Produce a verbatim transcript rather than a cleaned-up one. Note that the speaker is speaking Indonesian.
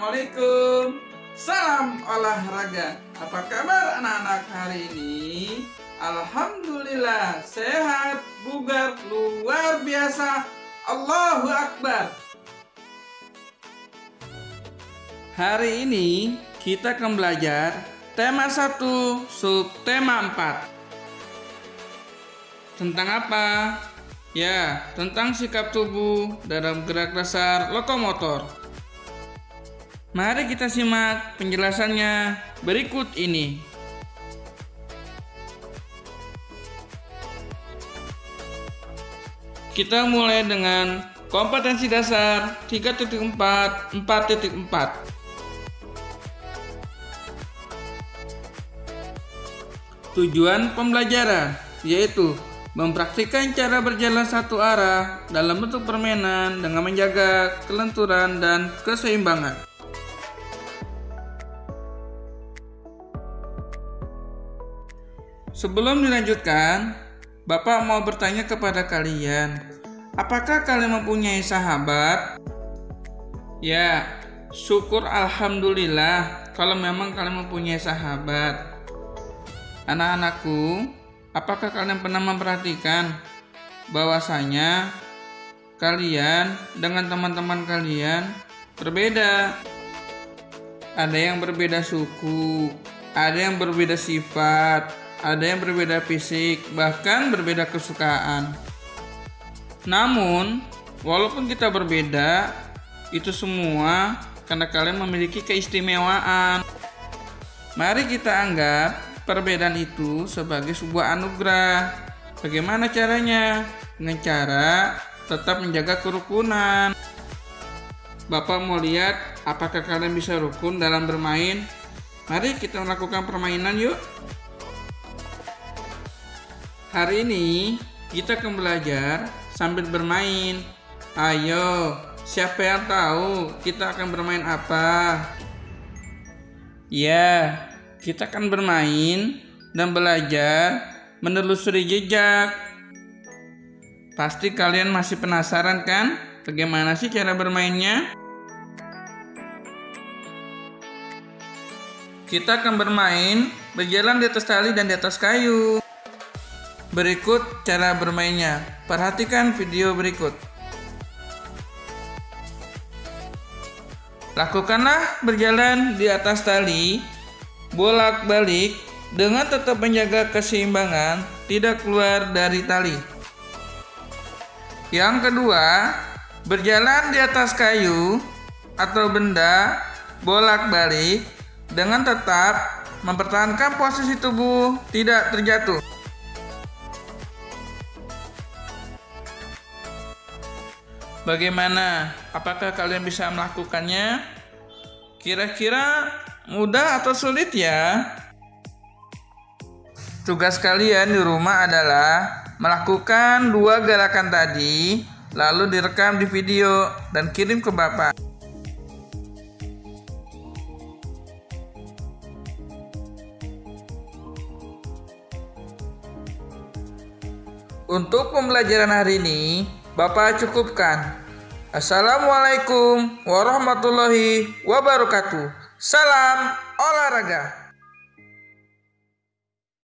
Assalamualaikum. Salam olahraga. Apa kabar anak-anak hari ini? Alhamdulillah sehat, bugar, luar biasa. Allahu Akbar. Hari ini kita akan belajar tema satu, subtema empat. Tentang apa? Ya, tentang sikap tubuh dalam gerak dasar lokomotor. Mari kita simak penjelasannya berikut ini. Kita mulai dengan kompetensi dasar tiga titik empat, empat titik empat. Tujuan pembelajaran yaitu mempraktikkan cara berjalan satu arah dalam bentuk permainan dengan menjaga kelenturan dan keseimbangan. Sebelum dilanjutkan, Bapak mau bertanya kepada kalian, apakah kalian mempunyai sahabat? Ya, syukur alhamdulillah kalau memang kalian mempunyai sahabat. Anak-anakku, apakah kalian pernah memperhatikan bahwasanya kalian dengan teman-teman kalian berbeda? Ada yang berbeda suku, ada yang berbeda sifat, ada yang berbeda fisik, bahkan berbeda kesukaan. Namun, walaupun kita berbeda, itu semua karena kalian memiliki keistimewaan. Mari kita anggap perbedaan itu sebagai sebuah anugerah. Bagaimana caranya? Dengan cara tetap menjaga kerukunan. Bapak mau lihat apakah kalian bisa rukun dalam bermain. Mari kita melakukan permainan yuk. Hari ini kita akan belajar sambil bermain. Ayo, siapa yang tahu kita akan bermain apa? Ya, kita akan bermain dan belajar menelusuri jejak. Pasti kalian masih penasaran kan? Bagaimana sih cara bermainnya? Kita akan bermain berjalan di atas tali dan di atas kayu. Berikut cara bermainnya. Perhatikan video berikut. Lakukanlah berjalan di atas tali, bolak-balik dengan tetap menjaga keseimbangan, tidak keluar dari tali. Yang kedua, berjalan di atas kayu atau benda, bolak-balik dengan tetap mempertahankan posisi tubuh tidak terjatuh. Bagaimana? Apakah kalian bisa melakukannya? Kira-kira mudah atau sulit ya? Tugas kalian di rumah adalah melakukan dua gerakan tadi, lalu direkam di video dan kirim ke Bapak. Untuk pembelajaran hari ini, Bapak cukupkan. Assalamualaikum warahmatullahi wabarakatuh. Salam olahraga.